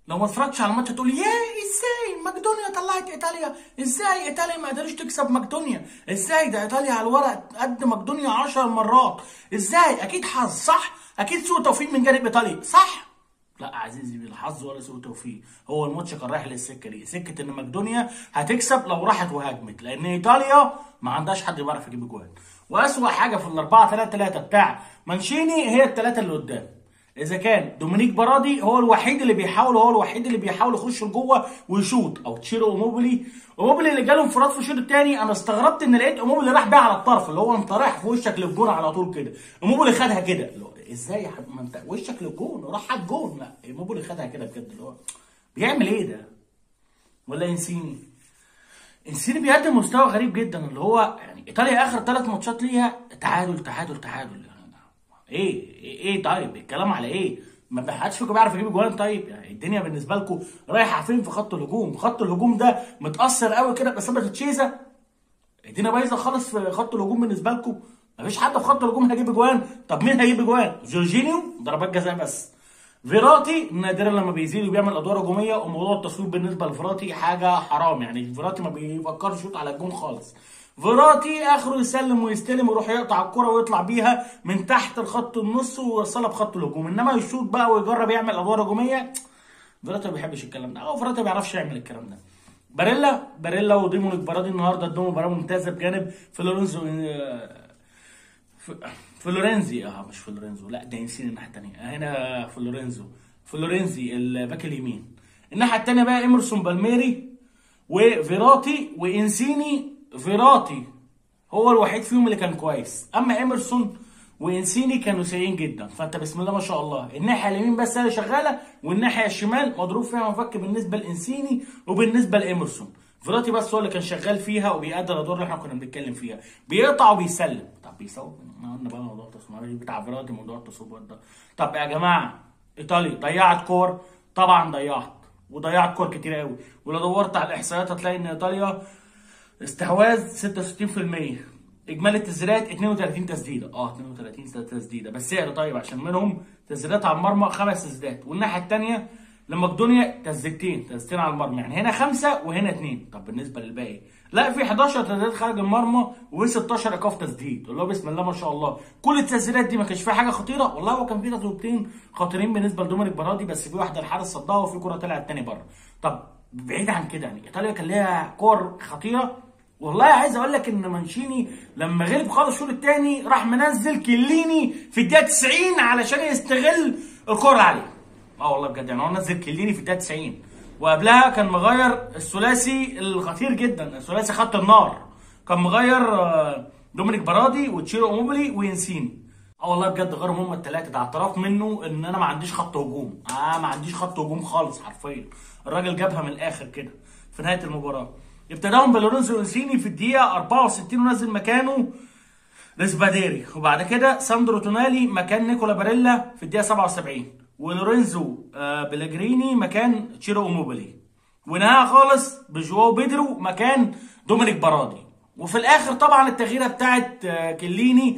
لو ما اتفرجتش على الماتش تقول ياه ازاي مقدونيا طلعت ايطاليا، ازاي ايطاليا ما قدرتش تكسب مقدونيا، ازاي ده ايطاليا على الورق قد مقدونيا 10 مرات، ازاي؟ اكيد حظ صح؟ اكيد سوء توفيق من جانب ايطاليا صح؟ لا عزيزي، بالحظ ولا سوء توفيق، هو الماتش كان رايح للسكه دي، سكه ان مقدونيا هتكسب لو راحت وهاجمت، لان ايطاليا ما عندهاش حد بيعرف يجيب اجوان. واسوأ حاجه في الاربعه 3 3 بتاع مانشيني هي الثلاثه اللي قدام. اذا كان دومينيك برادي هو الوحيد اللي بيحاول يخش لجوه ويشوط، او تشيرو اوموبيلي اللي جاله انفراد في الشوط الثاني، انا استغربت ان لقيت اوموبيلي راح بيها على الطرف، اللي هو انت رايح في وشك للجون على طول كده، اوموبيلي خدها كده، ازاي يا حبيبي ما انت وشك للجون وراح على الجون، لا اوموبيلي خدها كده بجد، اللي هو بيعمل ايه ده؟ ولا انسيني بيقدم مستوى غريب جدا، اللي هو يعني ايطاليا اخر 3 ماتشات ليها تعادل تعادل تعادل، ايه طيب الكلام على ايه؟ ما حدش فيكم بيعرف يجيب جوان؟ طيب يعني الدنيا بالنسبه لكم رايحه فين في خط الهجوم؟ خط الهجوم ده متاثر قوي كده باصابه تشيزا، الدنيا بايظه خالص في خط الهجوم بالنسبه لكم، مفيش حد في خط الهجوم هيجيب جوان. طب مين هيجيب جوان؟ جورجينيو ضربات جزاء بس، فيراتي نادرا لما بيزيد وبيعمل ادوار هجوميه، وموضوع التصويب بالنسبه لفيراتي حاجه حرام، يعني فيراتي ما بيفكرش يشوط على الجون خالص، فيراتي اخره يسلم ويستلم ويروح يقطع الكره ويطلع بيها من تحت الخط النص ويوصلها بخط الهجوم، انما يشوط بقى ويجرب يعمل ادوار هجوميه، فيراتي ما بيحبش الكلام ده، او فيراتي ما بيعرفش يعمل الكلام ده. باريلا وديمونيك برادي النهارده ادوا مباراه ممتازه بجانب فلورنزي، مش فلورينزو، لا ده نسينا الناحيه الثانيه، هنا فلورنزي الباك اليمين، الناحيه الثانيه بقى ايمرسون بالميري وفيراتي وانسيني. فيراتي هو الوحيد فيهم اللي كان كويس، اما ايمرسون وانسيني كانوا سيئين جدا، فانت بسم الله ما شاء الله الناحيه اليمين بس هي اللي شغاله، والناحيه الشمال مضروب فيها مفك بالنسبه لانسيني وبالنسبه لايمرسون، فيراتي بس هو اللي كان شغال فيها وبيأدي الادوار اللي احنا كنا بنتكلم فيها، بيقطع وبيسلم. طب بيصوب، ما قلنا بقى موضوع التصوير بتاع فيراتي، موضوع التصوير ده. طب يا جماعه ايطاليا ضيعت كور، طبعا ضيعت كور كتير قوي، ولو دورت على الاحصائيات هتلاقي ان ايطاليا استحواذ 66%، اجمالي التسديدات 32 تسديده، 32 تسديده بس سعر طيب، عشان منهم تسديدات على المرمى 5 تسديدات، والناحيه الثانيه لمقدونيا تسديدتين على المرمى، يعني هنا 5 وهنا 2. طب بالنسبه للباقي لا، في 11 تسديدات خارج المرمى و16 ايقاف تسديد، اللي هو بسم الله ما شاء الله كل التسديدات دي ما كانش فيها حاجه خطيره، والله هو كان في تسديدتين خطيرين بالنسبه لدومينيك برادي، بس في واحده الحارس صدها وفي كره طلعت تاني بره. طب بعيد عن كده، يعني ايطاليا كان ليها كور خطيره، والله عايز اقول لك ان مانشيني لما غلب خالص الشوط الثاني راح منزل كليني في الدقيقه 90 علشان يستغل الكره عليه، والله بجد، يعني هو نزل كليني في الدقيقه 90، وقبلها كان مغير الثلاثي الخطير جدا، الثلاثي خط النار، كان مغير دومينيك برادي وتشيرو اوموبيلي وينسيني، والله بجد غيرهم هم الثلاثه، ده اعتراف منه ان انا ما عنديش خط هجوم، ما عنديش خط هجوم خالص حرفيا، الراجل جابها من الاخر كده في نهايه المباراه. ابتداهم بلورينزو انسيني في الدقيقه 64 ونزل مكانه ريسباديري، وبعد كده ساندرو تونالي مكان نيكولا باريلا في الدقيقه 77، ولورينزو بيلجريني مكان تشيرو اوموبيلي، ونهاها خالص بجواو بيدرو مكان دومينيك برادي، وفي الاخر طبعا التغييره بتاعت كليني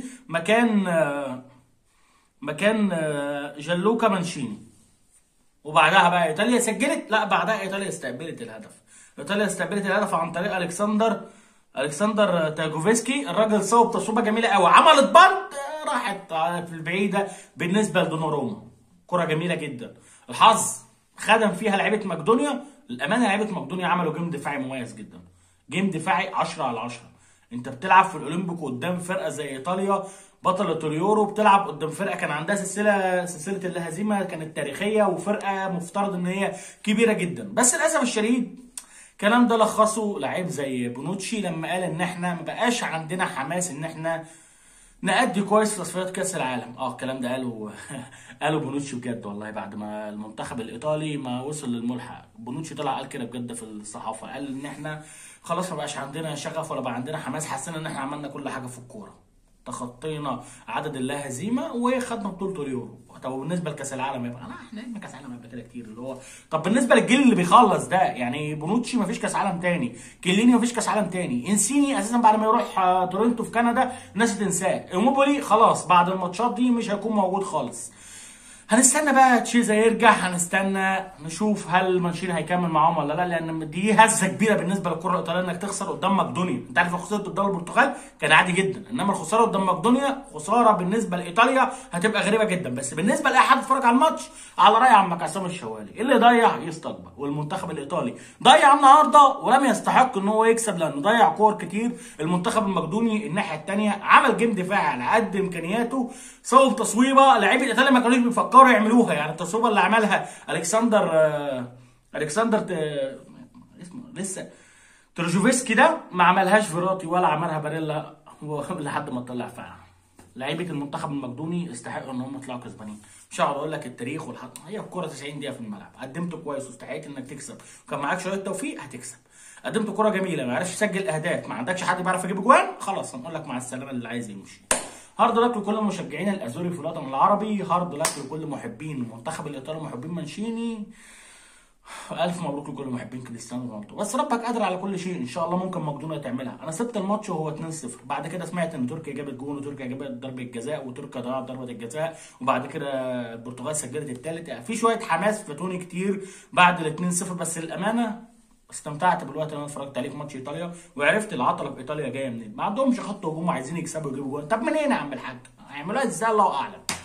مكان جانلوكا مانشيني. وبعدها بقى ايطاليا سجلت، لا بعدها ايطاليا استقبلت الهدف عن طريق الكسندر تاجوفسكي، الراجل صوب تصويبه جميله قوي، عملت بند راحت في البعيده بالنسبه لدوناروما، كره جميله جدا، الحظ خدم فيها لعيبه مقدونيا، للامانه لعيبه مقدونيا عملوا جيم دفاعي مميز جدا، جيم دفاعي 10 على 10، انت بتلعب في الاولمبيك قدام فرقه زي ايطاليا بطلة اليورو، بتلعب قدام فرقه كان عندها سلسله اللا هزيمه كانت تاريخيه، وفرقه مفترض ان هي كبيره جدا، بس للاسف الشديد الكلام ده لخصه لعيب زي بونوتشي لما قال ان احنا ما بقاش عندنا حماس ان احنا نأدي كويس في تصفيات كاس العالم. الكلام ده قاله بونوتشي بجد، والله بعد ما المنتخب الايطالي ما وصل للملحق، بونوتشي طلع قال كده بجد في الصحافه، قال ان احنا خلاص ما بقاش عندنا شغف ولا بقى عندنا حماس، حسينا ان احنا عملنا كل حاجه في الكوره، تخطينا عدد اللا هزيمه وخدنا بطوله اليورو. طب بالنسبه لكاس العالم يبقى احنا لعبنا كاس عالم قبل كده كتير، اللي هو طب بالنسبه للجيل اللي بيخلص ده، يعني بونوتشي مفيش كاس عالم تاني، كيليني مفيش كاس عالم تاني، انسيني اساسا بعد ما يروح تورنتو في كندا الناس تنساه، اوموبولي خلاص بعد الماتشات دي مش هيكون موجود خالص، هنستنى بقى تشيزا يرجع، هنستنى نشوف هل مانشيني هيكمل معاهم ولا لا، لان دي هزه كبيره بالنسبه للكره الايطاليه انك تخسر قدام مقدونيا. انت عارف لو خسرت قدام البرتغال كان عادي جدا، انما الخساره قدام مقدونيا خساره بالنسبه لايطاليا هتبقى غريبه جدا. بس بالنسبه لاي حد اتفرج على الماتش، على راي عمك عصام الشوالي، اللي ضيع يستقبل. والمنتخب الايطالي ضيع النهارده ولم يستحق ان هو يكسب، لانه ضيع كور كتير. المنتخب المقدوني الناحيه الثانيه عمل جيم دفاعي على قد امكانياته، صوب تصويبه لعيبه ايطاليا ما كانوش بيفكروا يعملوها. يعني التصويبه اللي عملها الكسندر اسمه لسه تروجوفسكي ده ما عملهاش فيراتي ولا عملها باريلا لحد ما طلع فعلا. لعيبه المنتخب المقدوني يستحقوا ان هم يطلعوا كسبانين. مش هقعد اقول لك التاريخ هي الكوره 90 دقيقه في الملعب، قدمت كويس واستحقيت انك تكسب، وكان معاك شويه توفيق هتكسب. قدمت كوره جميله، ما عرفش تسجل اهداف، ما عندكش حد بيعرف يجيب اجوان، خلاص هنقول لك مع السلامه اللي عايز يمشي. هارد لك لكل مشجعين الازوري في الوطن العربي، هارد لك لكل محبين المنتخب الايطالي ومحبين مانشيني، الف مبروك لكل محبين كريستيانو رونالدو. بس ربك قادر على كل شيء، ان شاء الله ممكن مقدونيا تعملها. انا سبت الماتش وهو 2-0، بعد كده سمعت ان تركيا جابت جون وتركيا جابت ضربه جزاء وتركيا ضيعت ضربه الجزاء، وبعد كده البرتغال سجلت الثالث. في شويه حماس فاتوني كتير بعد ال 2-0، بس للامانه استمتعت بالوقت اللي انا اتفرجت عليه في ماتش ايطاليا، وعرفت العطله في ايطاليا جايه منين. ما عندهمش خط هجوم وعايزين يكسبوا ويجيبوا جون. طب منين يا عم الحاج؟ هيعملوها ازاي؟ الله اعلم.